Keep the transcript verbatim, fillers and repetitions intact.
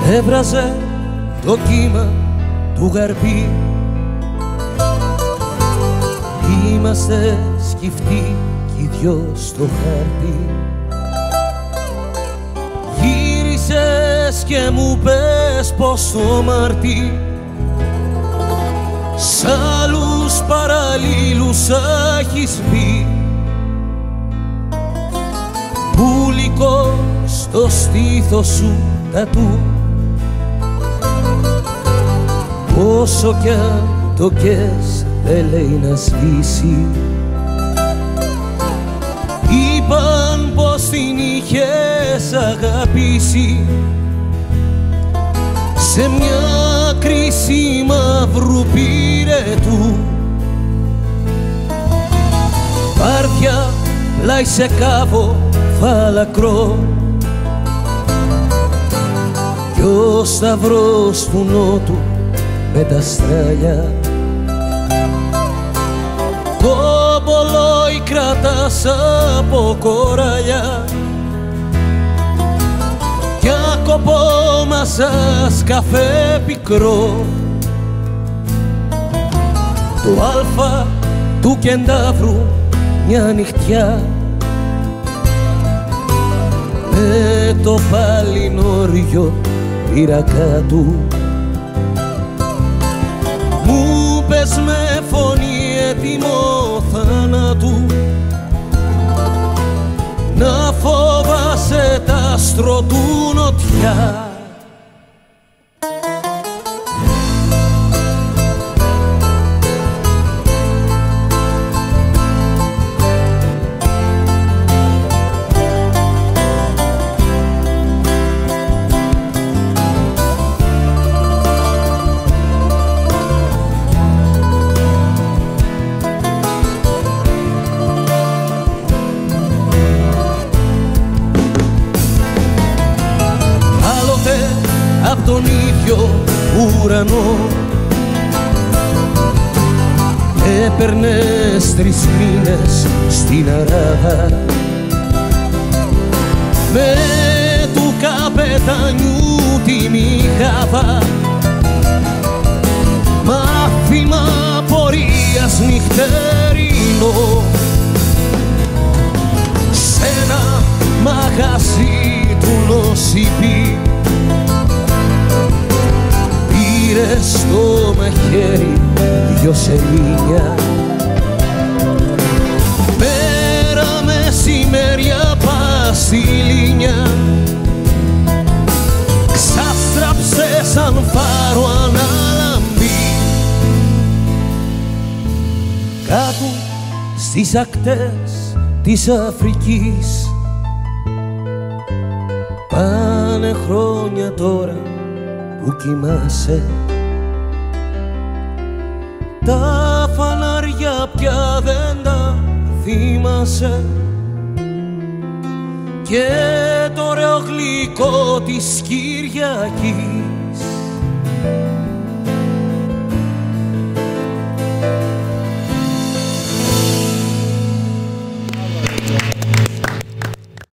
έβραζε το κύμα του γαρπή. Είμαστε σκυφτοί κι οι δυο στο χάρτη. Γύρισες και μου πες πως το Μάρτι σ' άλλους παραλλήλους έχεις μπει. Πουλικό στο στήθος σου τατού, όσο κι αν το κες δεν λέει να σβήσει. Είπαν πως την είχες αγαπήσει σε μια κρίση μαύρου πυρετού. Βάρδια πλάι σε κάβο φαλακρό κι ο σταυρός του νότου με τα στράλια. Το μπολόι κρατάς από κοράλια κι άκοπο μασάς καφέ πικρό. Το αλφα του κεντάβρου μια νυχτιά με το παλινόριο πυρακά του. Μου πες με φωνή έτοιμο θάνατου να φοβάσαι τ' άστρο του νοτιά. Απ' τον ίδιο ουρανό έπαιρνες τρεις μήνες στην Αράδα με του καπετανιού τη μηχάβα, μάθημα πορείας νυχτερινό σ' ένα μαγαζί του νοσηπή. Πήρες στο μαχαίρι δυο σελήνια, πέρα μεσημέρια πας στη Λίνια. Ξάστραψες σαν φάρο ανάλαμπη κάτω στις ακτές της Αφρικής. Πάνε χρόνια τώρα που κοιμάσαι, τα φανάρια πια δεν τα θυμάσαι και το ωραίο γλυκό της Κυριακής